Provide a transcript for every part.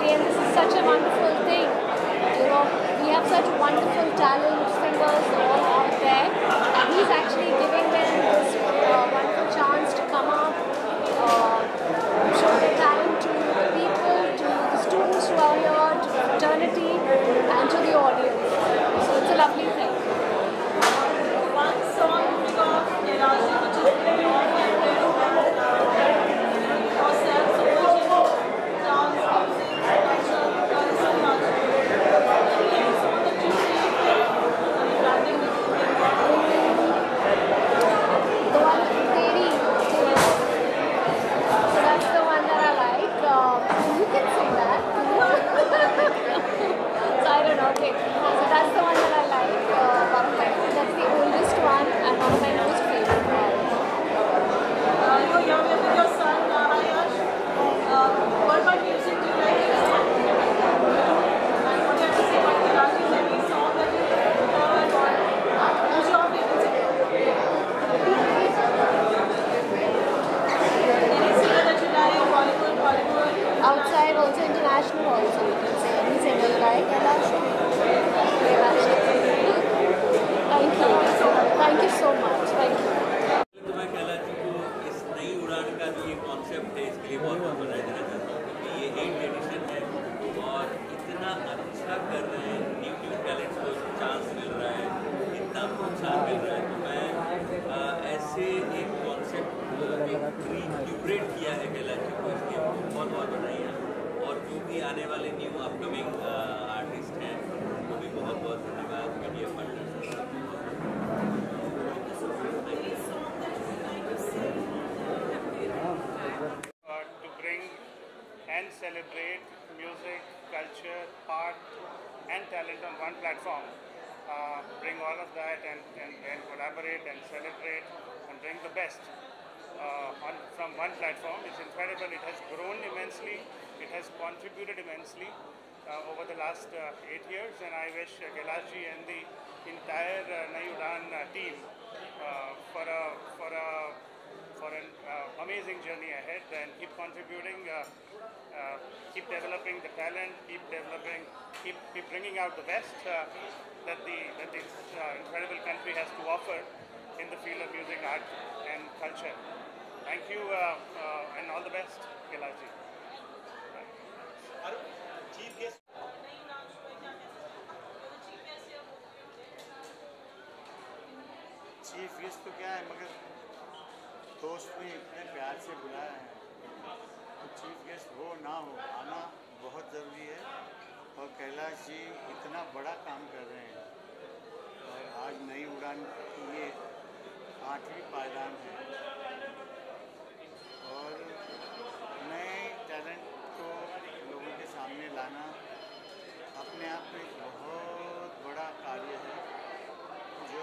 country, and this is such a wonderful thing. You know, we have such wonderful talent singers all out there, and he's actually giving them this wonderful chance to come up, show their talent to the people, to the students who are here, to the fraternity, and to the audience. So it's a lovely thing. One song from Kailashi, which is very outside, also international, also you can say any singer you like. Thank you so much. Thank you. मैं कैलाशी को इस नई उड़ान का जो ये concept है इसके लिए बहुत बहुत बधाई देना चाहता हूँ, क्योंकि ये 8th एडिशन है और इतना अच्छा कर रहे हैं, न्यू टैलेंट्स को चांस मिल रहा है, इतना प्रोत्साहन मिल रहा है। तो मैं ऐसे एक कॉन्सेप्ट क्यूरेट किया है कैलाशी को, इसलिए बहुत बहुत बधाई है। और जो भी आने वाले न्यू अपकमिंग आर्टिस्ट हैं वो भी बहुत बहुत धन्यवाद media partners. To bring and celebrate music, culture, art and talent on one platform, bring all of that and collaborate and celebrate and bring the best from one platform is incredible. It has grown immensely, it has contributed immensely over the last 8 years, and I wish Kailashi and the entire Nayi Udaan team for an amazing journey ahead, and keep contributing, keep developing the talent, keep bringing out the best that this incredible country has to offer in the field of music, art and culture. Thank you and all the best, Kailashi. Chief guest. Chief guest तो क्या है, मगर दोस्त ने इतने प्यार से बुलाया है तो चीफ गेस्ट हो ना हो आना बहुत ज़रूरी है। और कैलाश जी इतना बड़ा काम कर रहे हैं और आज नई उड़ान की ये 8वीं पायदान है और नए टैलेंट को लोगों के सामने लाना अपने आप में बहुत बड़ा कार्य है जो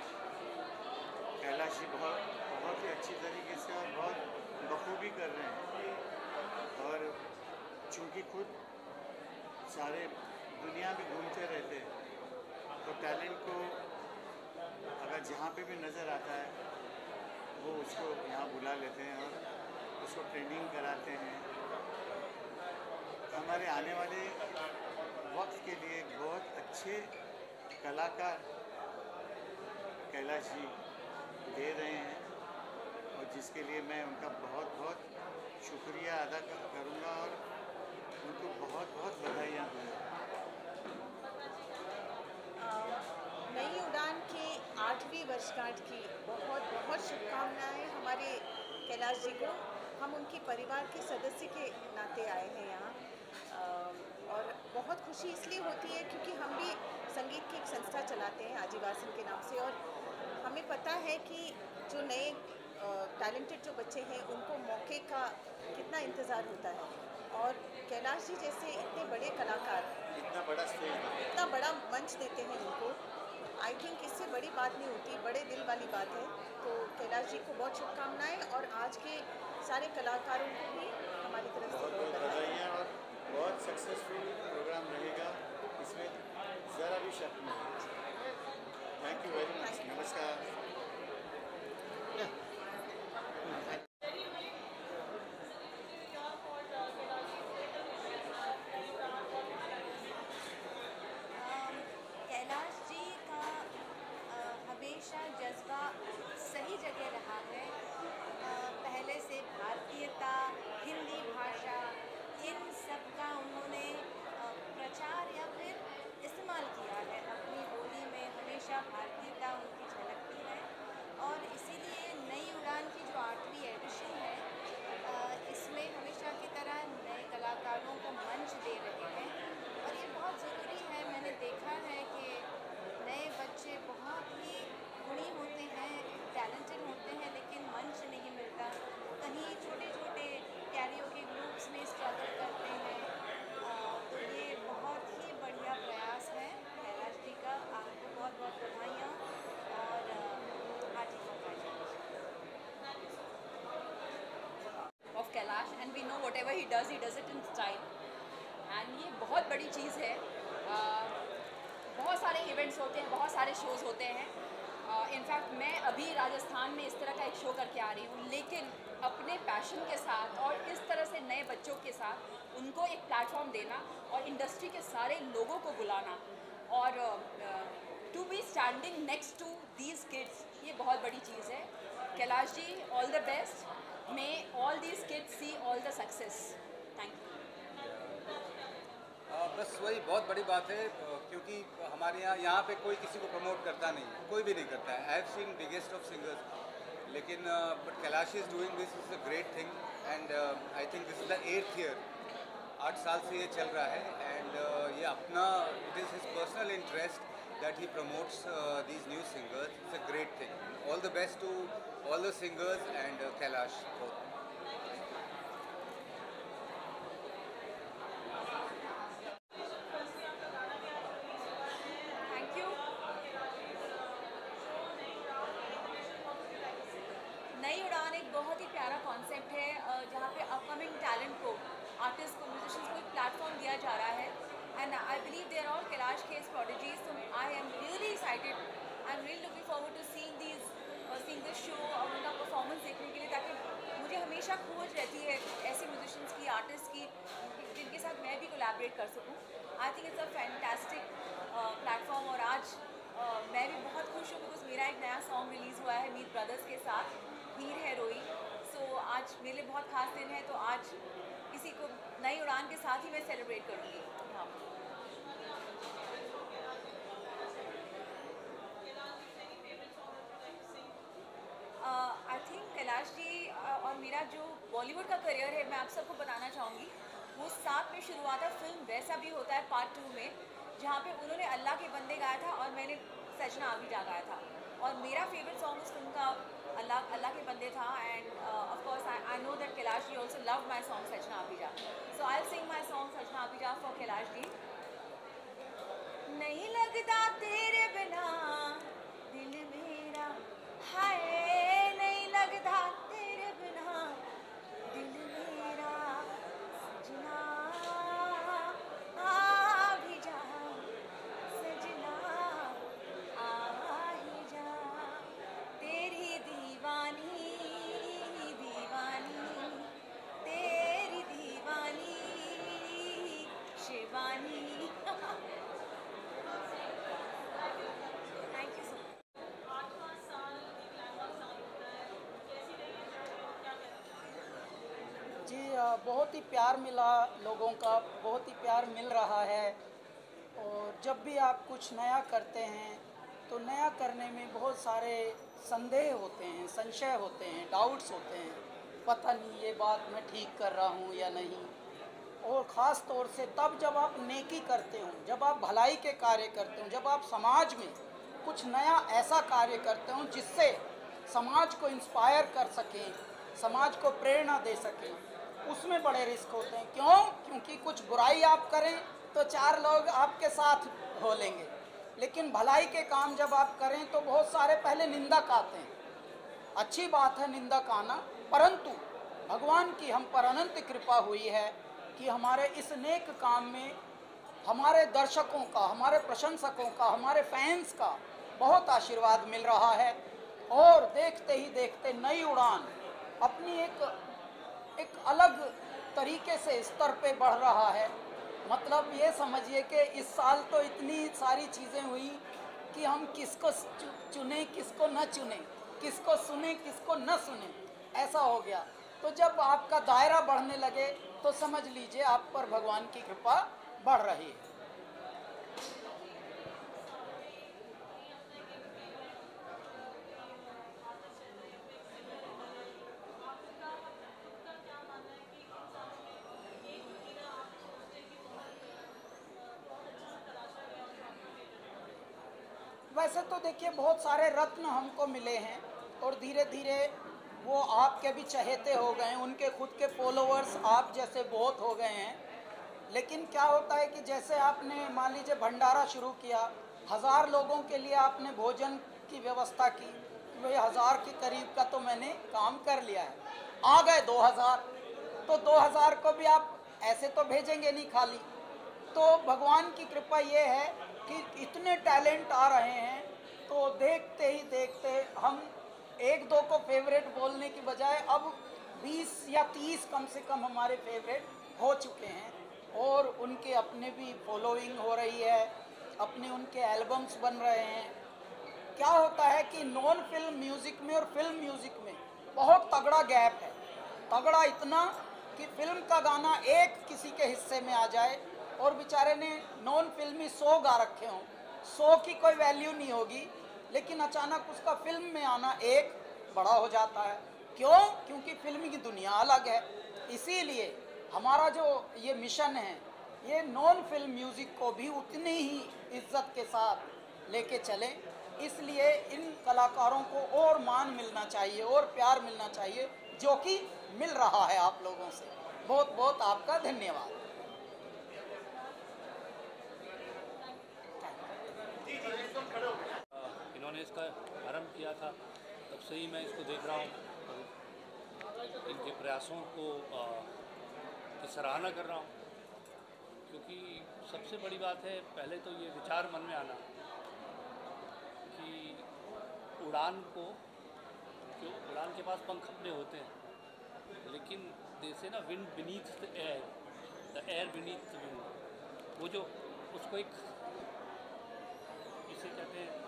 कैलाशी बहुत ही अच्छी तरीके से और बहुत बखूबी कर रहे हैं। और चूँकि खुद सारे दुनिया में घूमते रहते हैं तो टैलेंट को अगर जहाँ पे भी नज़र आता है वो उसको यहाँ बुला लेते हैं और उसको ट्रेनिंग कराते हैं। हमारे आने वाले वक्त के लिए बहुत अच्छे कलाकार कैलाश जी दे रहे हैं और जिसके लिए मैं उनका बहुत बहुत शुक्रिया अदा करूँगा और उनको बहुत बहुत बधाइयाँ दूँगा। नई उड़ान के 8वीं वर्षगांठ की बहुत बहुत शुभकामनाएं हमारे कैलाश जी को। हम उनके परिवार के सदस्य के नाते आए हैं यहाँ और बहुत खुशी इसलिए होती है क्योंकि हम भी संगीत की एक संस्था चलाते हैं आजीवासन के नाम से, और हमें पता है कि जो नए टैलेंटेड जो बच्चे हैं उनको मौके का कितना इंतज़ार होता है। और कैलाश जी जैसे इतने बड़े कलाकार इतना बड़ा मंच देते हैं उनको, आई थिंक इससे बड़ी बात नहीं होती, बड़े दिल वाली बात है। तो कैलाश जी को बहुत शुभकामनाएं और आज के सारे कलाकारों को भी हमारी तरफ से बहुत बधाई। और बहुत सक्सेसफुल प्रोग्राम रहेगा, इसमें ज़रा भी शक नहीं। Thank you very much. नमस्कार। whatever he does it in style. And ये बहुत बड़ी चीज़ है. बहुत सारे इवेंट्स होते हैं, बहुत सारे शोज़ होते हैं. इनफैक्ट मैं अभी राजस्थान में इस तरह का एक शो करके आ रही हूँ, लेकिन अपने पैशन के साथ और इस तरह से नए बच्चों के साथ उनको एक प्लेटफॉर्म देना और इंडस्ट्री के सारे लोगों को बुलाना और to be standing next to these kids, ये बहुत बड़ी चीज़ है. Kailash ji, all the best. May all these kids see all the success. Thank you. बस वही बहुत बड़ी बात है, क्योंकि हमारे यहाँ पे कोई किसी को प्रमोट करता नहीं, कोई भी नहीं करता है. I have seen biggest of singers, लेकिन but Kailash is doing this is a great thing and I think this is the 8th year. 8 साल से ये चल रहा है एंड ये अपना it is his personal interest that he promotes these new singers. It's a great thing. All the best to all the singers and Kailash both. नई उड़ान एक बहुत ही प्यारा कॉन्सेप्ट है जहाँ पे अपकमिंग टैलेंट को, आर्टिस्ट को, म्यूजिशियंस को एक प्लेटफॉर्म दिया जा रहा है. And I believe they are all Kailash Kher's prodigies. So I am really excited. I am really looking forward to seeing this show और उनका परफॉर्मेंस देखने के लिए, ताकि मुझे हमेशा खोज रहती है ऐसे म्यूजिशियंस की, आर्टिस्ट की, जिनके साथ मैं भी कोलैबोरेट कर सकूँ. I think it's a fantastic platform. और आज मैं भी बहुत खुश हूँ बिकॉज मेरा एक नया सॉन्ग रिलीज़ हुआ है मीत ब्रदर्स के साथ, हीर है रोई. सो आज मेरे लिए बहुत खास दिन है, तो आज इसी को नई उड़ान के साथ ही मैं सेलिब्रेट करूँगी. हाँ, आई थिंक कैलाश जी और मेरा जो बॉलीवुड का करियर है, मैं आप सबको बताना चाहूँगी, वो साथ में शुरू हुआ था फिल्म वैसा भी होता है पार्ट 2 में, जहाँ पे उन्होंने अल्लाह के बंदे गाया था और मैंने सजना आबिजा गाया था. और मेरा फेवरेट सॉन्ग उस फिल्म का अल्लाह के बंदे था. And of course I know that Kailash ji also love my song सजना आबिजा. सो I will sing my song सजना आबिजा फॉर कैलाश जी. नहीं लगता तेरे बिना दिल मेरा, हाय नहीं लगता तेरे बिना दिल मेरा, सजना आ भी जा, सजना आ ही जा, तेरी दीवानी दीवानी, तेरी दीवानी शिवानी. Thank you so much. जी बहुत ही प्यार मिला लोगों का, बहुत ही प्यार मिल रहा है. और जब भी आप कुछ नया करते हैं तो नया करने में बहुत सारे संदेह होते हैं, संशय होते हैं, डाउट्स होते हैं, पता नहीं ये बात मैं ठीक कर रहा हूँ या नहीं. और ख़ास तौर से तब जब आप नेकी करते हो, जब आप भलाई के कार्य करते हो, जब आप समाज में कुछ नया ऐसा कार्य करते हो जिससे समाज को इंस्पायर कर सकें, समाज को प्रेरणा दे सकें, उसमें बड़े रिस्क होते हैं. क्यों? क्योंकि कुछ बुराई आप करें तो 4 लोग आपके साथ हो लेंगे, लेकिन भलाई के काम जब आप करें तो बहुत सारे पहले निंदक आते हैं. अच्छी बात है निंदक आना, परंतु भगवान की हम पर अनंत कृपा हुई है कि हमारे इस नेक काम में हमारे दर्शकों का, हमारे प्रशंसकों का, हमारे फैंस का बहुत आशीर्वाद मिल रहा है. और देखते ही देखते नई उड़ान अपनी एक अलग तरीके से स्तर पे बढ़ रहा है. मतलब ये समझिए कि इस साल तो इतनी सारी चीज़ें हुई कि हम किसको चुने किसको न चुने, किसको सुने किसको न सुने, ऐसा हो गया. तो जब आपका दायरा बढ़ने लगे तो समझ लीजिए आप पर भगवान की कृपा बढ़ रही है. वैसे तो देखिए बहुत सारे रत्न हमको मिले हैं और धीरे धीरे वो आपके भी चहेते हो गए हैं, उनके खुद के फॉलोअर्स आप जैसे बहुत हो गए हैं. लेकिन क्या होता है कि जैसे आपने मान लीजिए भंडारा शुरू किया, 1000 लोगों के लिए आपने भोजन की व्यवस्था की, वही 1000 के करीब का तो मैंने काम कर लिया है. आ गए 2000, तो 2000 को भी आप ऐसे तो भेजेंगे नहीं खाली। तो भगवान की कृपा ये है कि इतने टैलेंट आ रहे हैं, तो देखते ही देखते हम एक दो को फेवरेट बोलने की बजाय अब 20 या 30 कम से कम हमारे फेवरेट हो चुके हैं, और उनके अपने भी फॉलोइंग हो रही है, अपने उनके एल्बम्स बन रहे हैं। क्या होता है कि नॉन फिल्म म्यूज़िक में और फिल्म म्यूज़िक में बहुत तगड़ा गैप है, तगड़ा इतना कि फिल्म का गाना एक किसी के हिस्से में आ जाए और बेचारे ने नॉन फिल्मी 100 गा रखे हों, 100 की कोई वैल्यू नहीं होगी, लेकिन अचानक उसका फिल्म में आना एक बड़ा हो जाता है। क्यों? क्योंकि फिल्म की दुनिया अलग है। इसीलिए हमारा जो ये मिशन है, ये नॉन फिल्म म्यूज़िक को भी उतनी ही इज्जत के साथ लेके चलें। इसलिए इन कलाकारों को और मान मिलना चाहिए और प्यार मिलना चाहिए, जो कि मिल रहा है आप लोगों से। बहुत बहुत आपका धन्यवाद। इन्होंने इसका आरंभ किया था, तब से ही मैं इसको देख रहा हूँ, इनके प्रयासों को की सराहना कर रहा हूँ। क्योंकि सबसे बड़ी बात है, पहले तो ये विचार मन में आना कि उड़ान को, क्यों उड़ान के पास पंख अपने होते हैं, लेकिन जैसे ना wind beneath the air beneath the wind, वो जो उसको एक इसे कहते हैं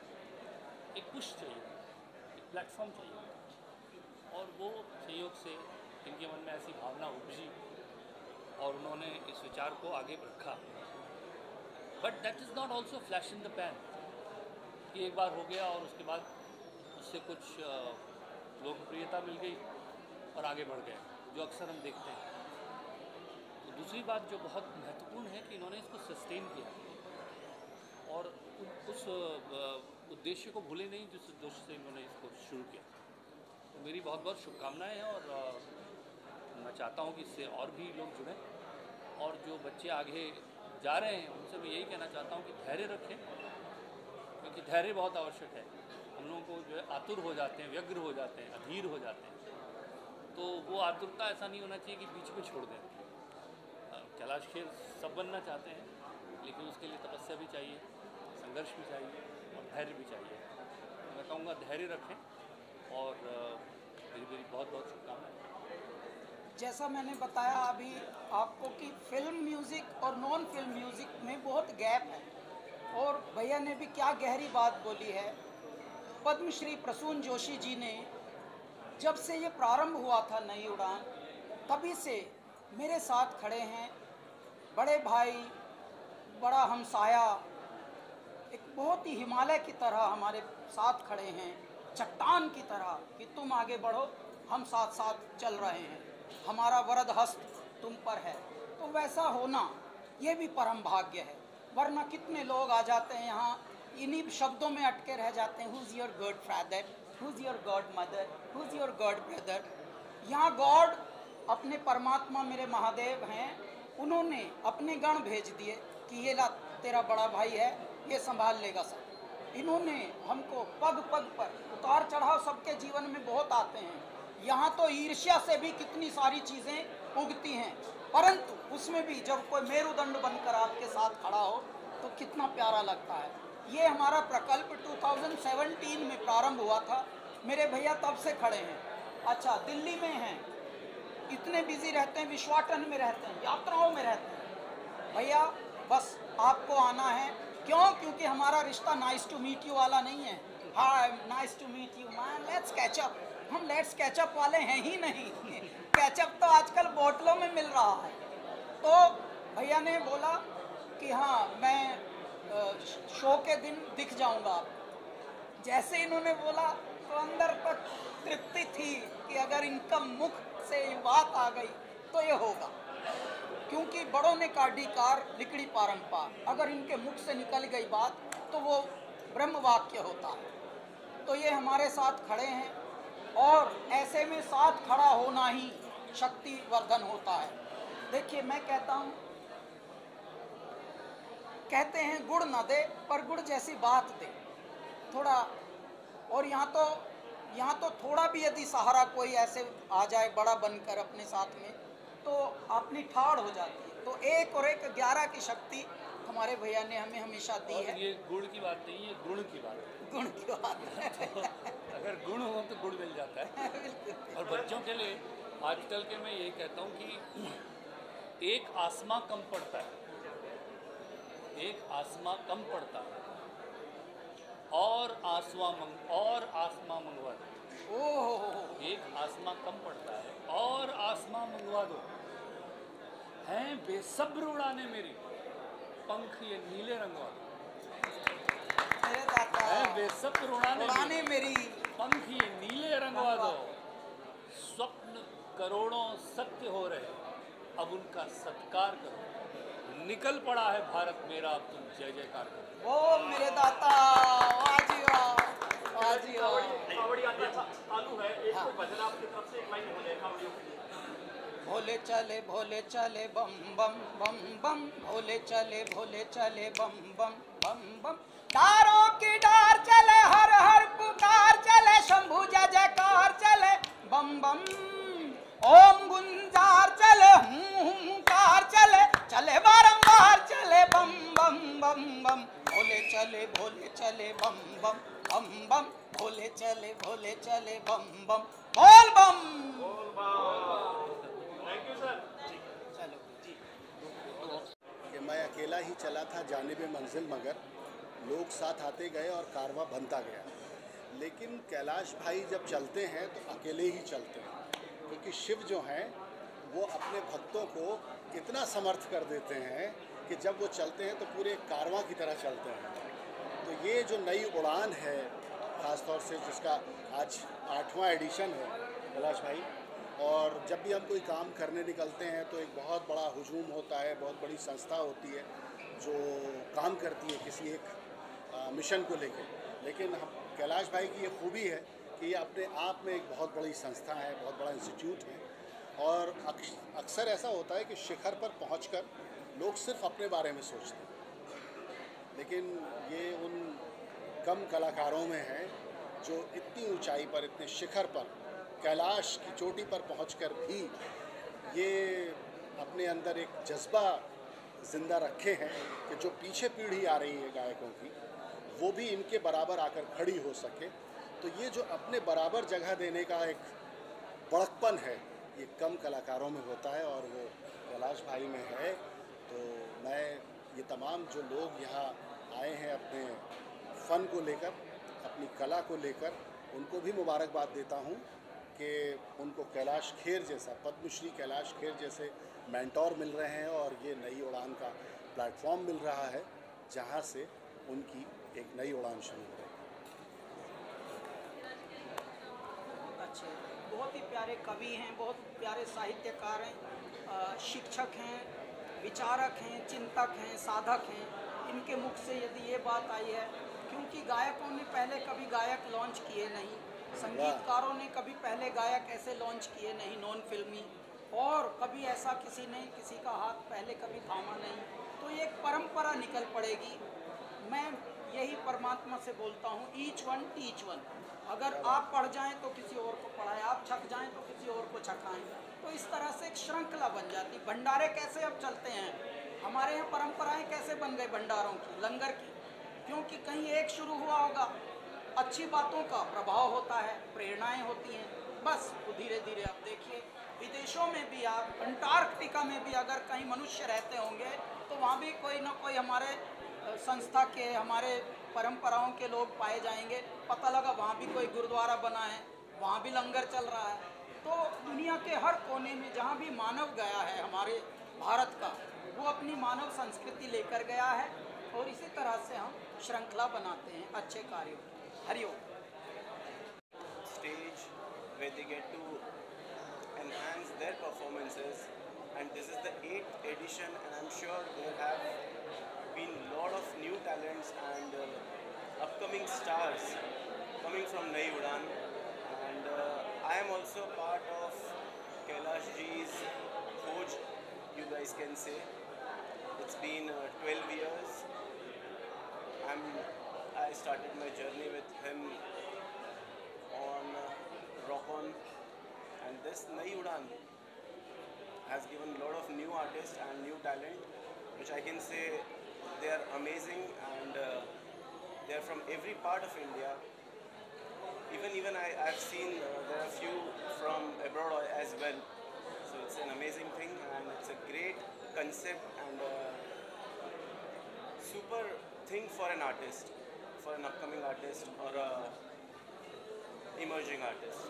एक पुश चाहिए, एक प्लेटफॉर्म चाहिए, और वो सहयोग से इनके मन में ऐसी भावना उपजी और उन्होंने इस विचार को आगे रखा। But that is not also flash in the pan कि एक बार हो गया और उसके बाद उससे कुछ लोकप्रियता मिल गई और आगे बढ़ गए, जो अक्सर हम देखते हैं। तो दूसरी बात जो बहुत महत्वपूर्ण है कि इन्होंने इसको सस्टेन किया और उस उद्देश्य को भूले नहीं जिस उद्देश्य से इन्होंने इसको शुरू किया। तो मेरी बहुत बहुत शुभकामनाएं हैं और मैं चाहता हूं कि इससे और भी लोग जुड़ें, और जो बच्चे आगे जा रहे हैं उनसे मैं यही कहना चाहता हूं कि धैर्य रखें, क्योंकि धैर्य बहुत आवश्यक है। हम लोगों को जो है आतुर हो जाते हैं, व्यग्र हो जाते हैं, अधीर हो जाते हैं, तो वो आतुरता ऐसा नहीं होना चाहिए कि बीच में छोड़ दें। कैलाश खेर सब बनना चाहते हैं, लेकिन उसके लिए तपस्या भी चाहिए, संघर्ष भी चाहिए और धैर्य भी चाहिए। मैं कहूँगा धैर्य रखें और मेरी बहुत बहुत शुभकामनाएं। जैसा मैंने बताया अभी आपको कि फिल्म म्यूज़िक और नॉन फिल्म म्यूज़िक में बहुत गैप है, और भैया ने भी क्या गहरी बात बोली है। पद्मश्री प्रसून जोशी जी ने जब से ये प्रारंभ हुआ था नई उड़ान, तभी से मेरे साथ खड़े हैं, बड़े भाई, बड़ा हमसाया, एक बहुत ही हिमालय की तरह हमारे साथ खड़े हैं, चट्टान की तरह कि तुम आगे बढ़ो, हम साथ साथ चल रहे हैं, हमारा वरद हस्त तुम पर है। तो वैसा होना ये भी परम भाग्य है, वरना कितने लोग आ जाते हैं यहाँ, इन्हीं शब्दों में अटके रह जाते हैं, who is your god father, who is your god mother, who is your god brother. यहाँ गॉड अपने परमात्मा मेरे महादेव हैं, उन्होंने अपने गण भेज दिए कि ये ला तेरा बड़ा भाई है, ये संभाल लेगा सब। इन्होंने हमको पग पग पर उतार चढ़ाव सबके जीवन में बहुत आते हैं, यहाँ तो ईर्ष्या से भी कितनी सारी चीज़ें उगती हैं, परंतु उसमें भी जब कोई मेरुदंड बनकर आपके साथ खड़ा हो तो कितना प्यारा लगता है। ये हमारा प्रकल्प 2017 में प्रारंभ हुआ था, मेरे भैया तब से खड़े हैं। अच्छा, दिल्ली में हैं, इतने बिजी रहते हैं, विश्वाटन में रहते हैं, यात्राओं में रहते हैं, भैया बस आपको आना है। क्यों? क्योंकि हमारा रिश्ता नाइस टू मीट यू वाला नहीं है, hi nice to meet you man, let's catch up. हम लेट्स कैचअप वाले हैं ही नहीं, कैचअप तो आजकल बोतलों में मिल रहा है। तो भैया ने बोला कि हाँ मैं शो के दिन दिख जाऊंगा आपको। जैसे इन्होंने बोला तो अंदर तक तृप्ति थी कि अगर इनका मुख से बात आ गई तो ये होगा, क्योंकि बड़ों ने काढ़ी कार लिकड़ी पारंपार, अगर इनके मुख से निकल गई बात तो वो ब्रह्म वाक्य होता है। तो ये हमारे साथ खड़े हैं, और ऐसे में साथ खड़ा होना ही शक्ति वर्धन होता है। देखिए मैं कहता हूँ, कहते हैं गुड़ न दे पर गुड़ जैसी बात दे थोड़ा, और यहाँ तो थोड़ा भी यदि सहारा कोई ऐसे आ जाए बड़ा बनकर अपने साथ में, तो अपनी ठाड़ हो जाती है। तो 1 और 1 11 की शक्ति हमारे भैया ने हमें हमेशा दी है। ये गुण की बात नहीं है, गुण की बात है। गुण की बात है। तो अगर गुण हो तो गुण मिल जाता है। और बच्चों के लिए आजकल के मैं यही कहता हूँ कि एक आसमां कम पड़ता है, एक आसमां कम पड़ता है और आसमां मंगवा दो। ओह, एक आसमां कम पड़ता है और आसमां मंगवा दो। हैं बेसब्र उड़ाने मेरी पंख ये नीले रंग वाले। मेरे दाता हैं बेसब्र उड़ाने मेरी पंख ये नीले रंगवा दो। स्वप्न करोड़ों सत्य हो रहे, अब उनका सत्कार करो। निकल पड़ा है भारत मेरा, अब तुम जय जयकार करो। ओ मेरे दाता, वाह जी वाह, वाह जी वाह। आलू है एक कोई भजन आपकी तरफ से एक लाइन बोले कावड़ियों के लिए। भोले चले बम बम बम बम, भोले चले बम बम बम बम। डारों की डार चले, हर हर पुकार चले, शंभु जय जयकार चले बम बम। ओम गुंजार चले, हुंकार चले, चले बारंबार चले बम बम बम बम। भोले चले बम बम बम बम, भोले चले बम बम, बोल बम। Thank you sir. चलो जी। कि मैं अकेला ही चला था जानिबे मंजिल, मगर लोग साथ आते गए और कारवा बनता गया। लेकिन कैलाश भाई जब चलते हैं तो अकेले ही चलते हैं, क्योंकि शिव जो हैं वो अपने भक्तों को इतना समर्थ कर देते हैं कि जब वो चलते हैं तो पूरे कारवां की तरह चलते हैं। तो ये जो नई उड़ान है, ख़ास तौर से जिसका आज 8वां एडिशन है कैलाश भाई, और जब भी हम कोई काम करने निकलते हैं तो एक बहुत बड़ा हुजूम होता है, बहुत बड़ी संस्था होती है जो काम करती है किसी एक मिशन को लेकर। लेकिन हम कैलाश भाई की ये खूबी है कि ये अपने आप में एक बहुत बड़ी संस्था है, बहुत बड़ा इंस्टीट्यूट है। और अक्सर ऐसा होता है कि शिखर पर पहुंचकर लोग सिर्फ अपने बारे में सोचते हैं, लेकिन ये उन कम कलाकारों में है जो इतनी ऊंचाई पर, इतने शिखर पर, कैलाश की चोटी पर पहुंचकर भी ये अपने अंदर एक जज्बा ज़िंदा रखे हैं कि जो पीछे पीढ़ी आ रही है गायकों की, वो भी इनके बराबर आकर खड़ी हो सके। तो ये जो अपने बराबर जगह देने का एक बड़कपन है, ये कम कलाकारों में होता है और वो कैलाश भाई में है। तो मैं ये तमाम जो लोग यहाँ आए हैं अपने फ़न को लेकर, अपनी कला को लेकर, उनको भी मुबारकबाद देता हूँ कि उनको कैलाश खेर जैसा, पद्मश्री कैलाश खेर जैसे मेंटोर मिल रहे हैं और ये नई उड़ान का प्लेटफॉर्म मिल रहा है जहाँ से उनकी एक नई उड़ान शुरू हो रही है। अच्छे, बहुत ही प्यारे कवि हैं, बहुत प्यारे साहित्यकार हैं, शिक्षक हैं, विचारक हैं, चिंतक हैं, साधक हैं। इनके मुख से यदि ये बात आई है, क्योंकि गायकों ने पहले कभी गायक लॉन्च किए नहीं, संगीतकारों ने कभी पहले गायक ऐसे लॉन्च किए नहीं नॉन फिल्मी, और कभी ऐसा किसी ने किसी का हाथ पहले कभी थामा नहीं। तो ये एक परंपरा निकल पड़ेगी। मैं यही परमात्मा से बोलता हूँ, ईच वन टीच वन। अगर आप पढ़ जाएं तो किसी और को पढ़ाएं, आप छक जाएं तो किसी और को छकाएं। तो इस तरह से एक श्रृंखला बन जाती। भंडारे कैसे अब चलते हैं, हमारे यहाँ परंपराएं कैसे बन गई भंडारों की, लंगर की, क्योंकि कहीं एक शुरू हुआ होगा, अच्छी बातों का प्रभाव होता है, प्रेरणाएं होती हैं, बस वो धीरे धीरे। आप देखिए विदेशों में भी, आप अंटार्कटिका में भी अगर कहीं मनुष्य रहते होंगे तो वहाँ भी कोई ना कोई हमारे संस्था के, हमारे परंपराओं के लोग पाए जाएंगे। पता लगा वहाँ भी कोई गुरुद्वारा बना है, वहाँ भी लंगर चल रहा है। तो दुनिया के हर कोने में जहाँ भी मानव गया है हमारे भारत का, वो अपनी मानव संस्कृति लेकर गया है, और इसी तरह से हम श्रृंखला बनाते हैं अच्छे कार्यों। Hariom. Stage where they get to enhance their performances, and this is the 8th edition, and I'm sure there have been a lot of new talents and upcoming stars coming from Nai Udan, and I am also part of Kailash ji's Khoj, you guys can say. It's been 12 years. I started my journey with him on Rock On, and this Nai Udan has given a lot of new artists and new talent, which I can say they are amazing, and they are from every part of India. Even I've seen there are a few from abroad as well. So it's an amazing thing, and it's a great concept and super thing for an artist, for an upcoming artist or a emerging artist.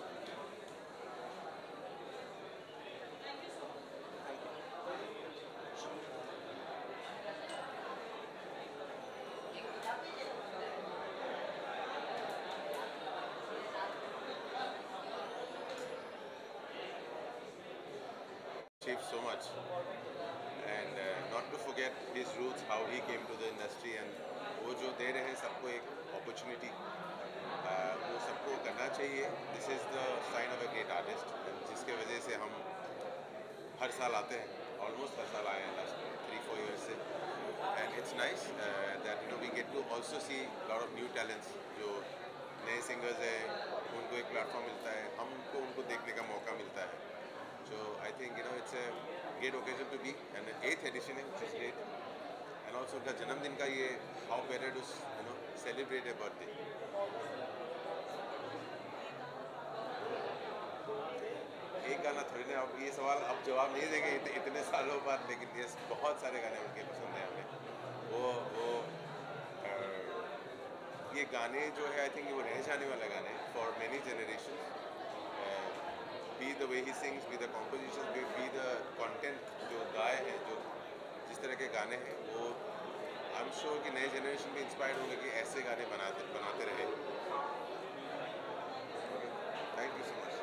Achieved so much, and not to forget his roots, how he came to the industry, and वो जो दे रहे हैं सबको एक opportunity, वो सबको करना चाहिए. This is the sign of a great artist, जिसके वजह से हम हर साल आते हैं, almost हर साल आए हैं last 3-4 years से, and it's nice that we get to also see a lot of new talents. जो नए singers हैं उनको एक platform मिलता है, हमको उनको देखने का मौका मिलता है. So I think it's a great occasion to be, and an 8th edition है, which is great, and also उनका जन्मदिन का ये how better to celebrate a birthday. एक गाना थोड़ी ना, अब ये सवाल अब जवाब नहीं देंगे इतने सालों बाद, लेकिन ये बहुत सारे गाने उनके पसंद हैं हमें. वो ये गाने जो है I think वो रह जाने वाला गाने for many generations. Be the way he sings, be the compositions, be the content जो गाए हैं, जो जिस तरह के गाने हैं, वो I'm sure कि नए जनरेशन भी इंस्पायर्ड होंगे कि ऐसे गाने बनाते रहे. Thank you so much.